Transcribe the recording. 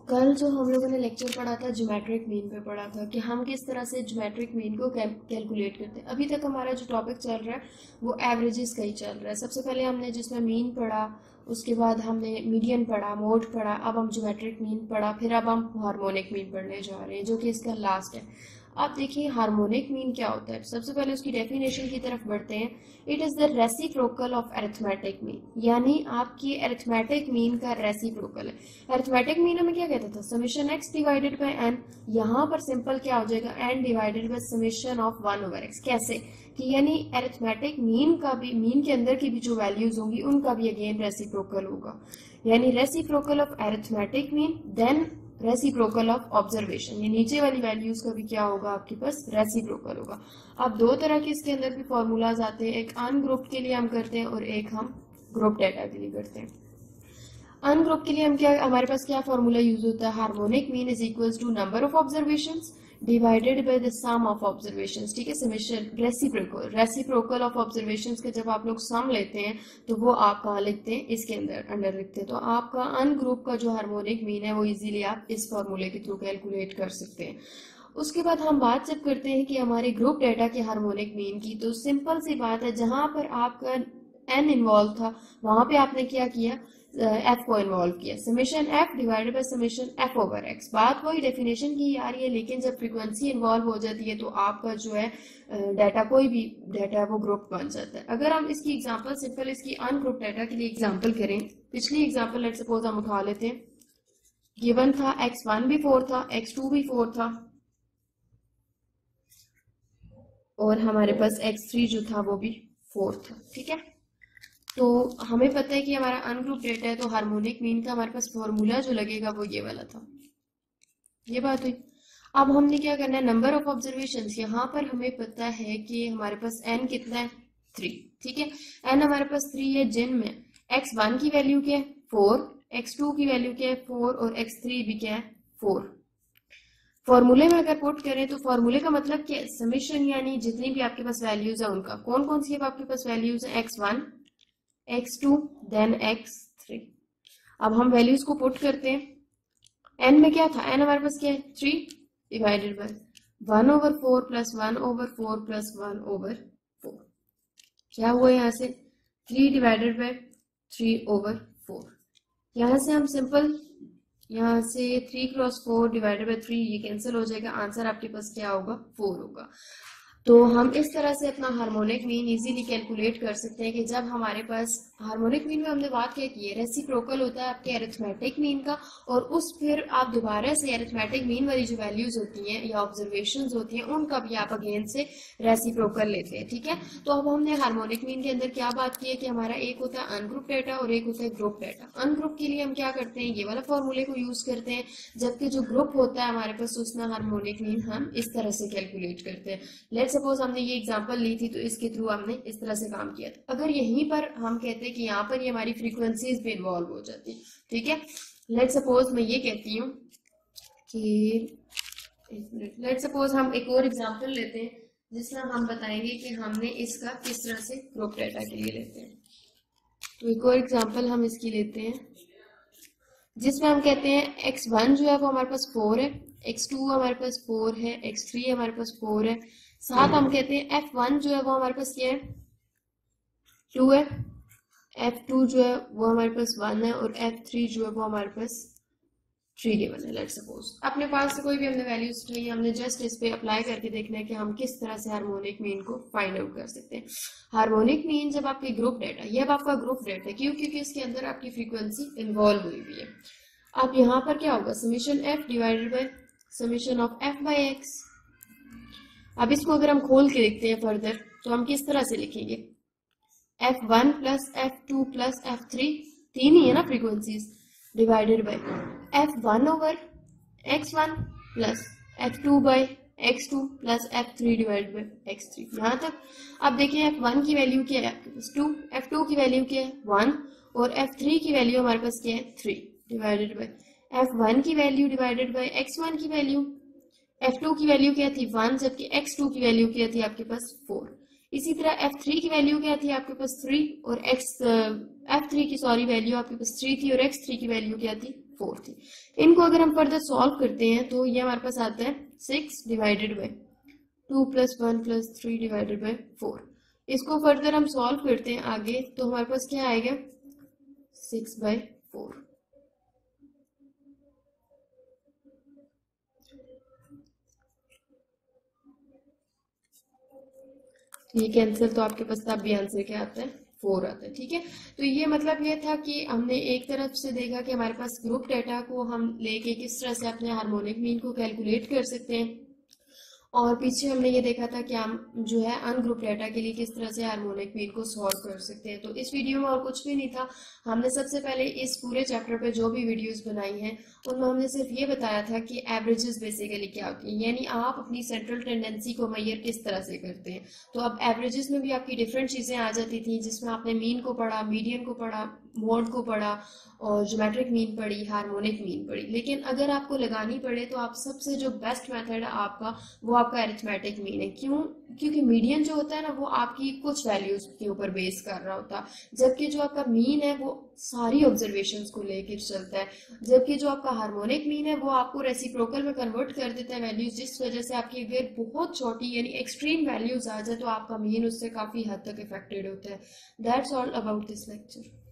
कल जो हम लोगों ने लेक्चर पढ़ा था ज्योमेट्रिक मीन पे पढ़ा था कि हम किस तरह से ज्योमेट्रिक मीन को कैलकुलेट करते हैं। अभी तक हमारा जो टॉपिक चल रहा है वो एवरेजेस का ही चल रहा है। सबसे पहले हमने जिसमें मीन पढ़ा, उसके बाद हमने मीडियन पढ़ा, मोड पढ़ा, अब हम ज्योमेट्रिक मीन पढ़ा, फिर अब हम हार्मोनिक मीन पढ़ने जा रहे हैं जो कि इसका लास्ट है। आप देखिए हार्मोनिक मीन क्या होता है। सबसे पहले उसकी डेफिनेशन की तरफ बढ़ते हैं। It is the reciprocal of arithmetic mean, यानी आपकी अरिथमेटिक मीन का रेसिप्रोकल है। अरिथमेटिक मीन हमें क्या कहता था, summation x divided by n. यहाँ पर सिंपल क्या हो जाएगा, n divided by summation of 1 over x. कैसे कि यानी अरिथमेटिक मीन का भी, मीन के अंदर की भी जो वैल्यूज होंगी उनका भी अगेन रेसिप्रोकल होगा, यानी reciprocal of arithmetic mean then reciprocal of observation. ये नीचे वाली वैल्यूज का भी क्या होगा आपके पास, रेसिप्रोकल होगा। अब दो तरह के इसके अंदर भी फॉर्मूलाज आते हैं, एक अनग्रुप्ड के लिए हम करते हैं और एक हम ग्रुप डेटा के लिए करते हैं। अनग्रुप के लिए हम क्या, हमारे पास क्या फॉर्मूला यूज होता है, harmonic mean is equal to number of observations divided by the sum of observations. ठीक है, समेशन रेसिप्रोकल ऑफ ऑब्जर्वेशंस का जब आप लोग सम लेते हैं तो वो आप कहाँ लिखते हैं, इसके अंदर लिखते हैं। तो आपका अनग्रुप का जो हार्मोनिक मीन है वो इजीली आप इस फॉर्मूले के थ्रू कैलकुलेट कर सकते हैं। उसके बाद हम बात जब करते हैं कि हमारे ग्रुप डेटा के हार्मोनिक मीन की, तो सिंपल सी बात है, जहां पर आपका एन इन्वॉल्व था वहां पे आपने क्या किया, एफ को इन्वॉल्व किया, summation f divided by summation f over x. बात वही डेफिनेशन की आ रही है, लेकिन जब फ्रीक्वेंसी इन्वॉल्व हो जाती है तो आपका जो है डाटा, कोई भी डाटा है वो ग्रुप बन जाता है। अगर हम इसकी एग्जांपल सिंपल इसकी अनग्रुप डाटा के लिए एग्जांपल करें, पिछली एग्जांपल लेट्स सपोज हम उठा लेते हैं। गिवन था x1 भी 4 था, x2 भी 4 था और हमारे पास x3 जो था वो भी 4 था। ठीक है, तो हमें पता है कि हमारा अनग्रुप डेटा है, तो हार्मोनिक मीन का हमारे पास फॉर्मूला जो लगेगा वो ये वाला था। ये बात हुई। अब हमने क्या करना है, नंबर ऑफ ऑब्जर्वेशंस, यहाँ पर हमें पता है कि हमारे पास n कितना है, 3। ठीक है, n हमारे पास 3 है, जिनमें x1 की वैल्यू क्या है 4, x2 की वैल्यू क्या है 4 और x3 भी क्या है 4। फॉर्मूले में अगर पुट करें तो फॉर्मूले का मतलब क्या है, समेशन, यानी जितनी भी आपके पास वैल्यूज है उनका, कौन कौन सी आपके पास वैल्यूज है, x1 x2 देन x3। अब हम वैल्यूज को पुट करते हैं। n में क्या था, n हमारे पास क्या है 3 divided by 1 over 4 plus 1 over 4 plus 1 over 4। क्या हुआ यहाँ से, 3 डिवाइडेड बाय 3 ओवर 4। यहाँ से हम सिंपल, यहाँ से 3 क्रॉस 4 डिवाइडेड बाय 3 ये कैंसिल हो जाएगा, आंसर आपके पास क्या होगा 4 होगा। तो हम इस तरह से अपना हार्मोनिक मीन इजीली कैलकुलेट कर सकते हैं कि जब हमारे पास हार्मोनिक मीन में हमने बात क्या की है, रेसिप्रोकल होता है आपके अरिथमेटिक मीन का, और उस फिर आप दोबारा से अरिथमेटिक मीन वाली जो वैल्यूज होती हैं या ऑब्जर्वेशंस होती हैं उनका भी आप अगेन से रेसिप्रोकल लेते हैं। ठीक है, तो अब हमने हार्मोनिक मीन के अंदर क्या बात की है कि हमारा एक होता है अनग्रुप डेटा और एक होता है ग्रुप डेटा। अनग्रुप के लिए हम क्या करते हैं, ये वाला फॉर्मूले को यूज करते हैं, जबकि जो ग्रुप होता है हमारे पास उसमें हार्मोनिक मीन हम इस तरह से कैलकुलेट करते हैं। लेट्स सपोज हमने ये एग्जांपल ली थी तो इसके थ्रू हमने इस तरह से काम किया था। अगर यहीं पर हम कहते हैं कि यहाँ पर ये हमारी फ्रीक्वेंसीज भी इन्वॉल्व हो जाती, ठीक है, लेट्स सपोज मैं ये कहती हूँ कि, लेट्स सपोज हम एक और एग्जांपल लेते हैं जिसमें हम बताएंगे कि हमने इसका किस तरह से ग्रुप डेटा के लिए लेते हैं। तो एक और एग्जांपल हम इसकी लेते हैं जिसमें हम कहते हैं x1 जो है वो हमारे पास 4 है, x2 हमारे पास 4 है, x3 हमारे पास 4 है, साथ हम कहते हैं f1 जो है वो हमारे पास क्या है 2 है, f2 जो है वो हमारे पास 1 है और f3 जो है वो हमारे पास 3 गिवन है। लेट्स सपोज अपने पास से कोई भी हमने वैल्यूज चाहिए, हमने जस्ट इस पे अप्लाई करके देखना है कि हम किस तरह से हार्मोनिक मीन को फाइंड आउट कर सकते हैं। हार्मोनिक मीन जब आपके ग्रुप डेटा, ये अब आपका ग्रुप डेटा है, क्यों, क्योंकि इसके अंदर आपकी फ्रीक्वेंसी इन्वॉल्व हुई हुई है। अब यहाँ पर क्या होगा, summation f divided by summation of f by x। अब इसको अगर हम खोल के देखते हैं फर्दर तो हम किस तरह से लिखेंगे, f1 plus f2 plus f3, तीन ही है ना frequencies, divided by f1 over x1 plus f2 by x2 plus f3 divided by x3। यहाँ तक अब देखिए f1 की वैल्यू क्या है आपके पास 2, f2 की वैल्यू क्या है 1 और f3 की वैल्यू हमारे पास क्या है 3 डिवाइडेड बाय f1 की वैल्यू डिवाइडेड बाय x1 की वैल्यू, f2 की वैल्यू क्या थी 1 जबकि x2 की वैल्यू क्या थी आपके पास 4। इसी तरह f3 की वैल्यू क्या थी आपके पास 3 और f3 की वैल्यू आपके पास 3 थी और x3 की वैल्यू क्या थी 4 थी। इनको अगर हम फर्दर सॉल्व करते हैं तो ये हमारे पास आता है 6 divided by 2 plus 1 plus 3 divided by 4। इसको फर्दर हम सॉल्व करते हैं आगे तो हमारे पास क्या आएगा 6/4। ये कैंसिल तो आपके पास तब भी आंसर क्या आता है 4 आता है। ठीक है, तो ये मतलब ये था कि हमने एक तरफ से देखा कि हमारे पास ग्रुप डेटा को हम लेके किस तरह से अपने हार्मोनिक मीन को कैलकुलेट कर सकते हैं, और पीछे हमने ये देखा था कि हम जो है अनग्रुप डेटा के लिए किस तरह से हार्मोनिक मीन को सॉल्व कर सकते हैं। तो इस वीडियो में और कुछ भी नहीं था। हमने सबसे पहले इस पूरे चैप्टर पे जो भी वीडियोस बनाई हैं उनमें हमने सिर्फ ये बताया था कि एवरेजेस बेसिकली क्या होती हैं, यानी आप अपनी सेंट्रल टेंडेंसी को मैयर किस तरह से करते हैं। तो अब एवरेजेस में भी आपकी डिफरेंट चीज़ें आ जाती थी, जिसमें आपने मीन को पढ़ा, मीडियन को पढ़ा, मोड को पढ़ा, और ज्योमेट्रिक मीन पढ़ी, हार्मोनिक मीन पढ़ी। लेकिन अगर आपको लगानी पड़े तो आप सबसे जो बेस्ट मेथड है आपका, वो आपका अरिथमेटिक मीन है। क्यों? क्योंकि मीडियन जो होता है ना वो आपकी कुछ वैल्यूज के ऊपर बेस कर रहा होता है, जबकि जो आपका मीन है वो सारी ऑब्जर्वेशंस को लेकर चलता है, जबकि जो आपका हार्मोनिक मीन है वो आपको रेसिप्रोकल में कन्वर्ट कर देता है वैल्यूज, जिस वजह से आपकी अगर बहुत छोटी यानी एक्सट्रीम वैल्यूज आ जाए तो आपका मीन उससे काफी हद तक इफेक्टेड होता है। That's all about this lecture.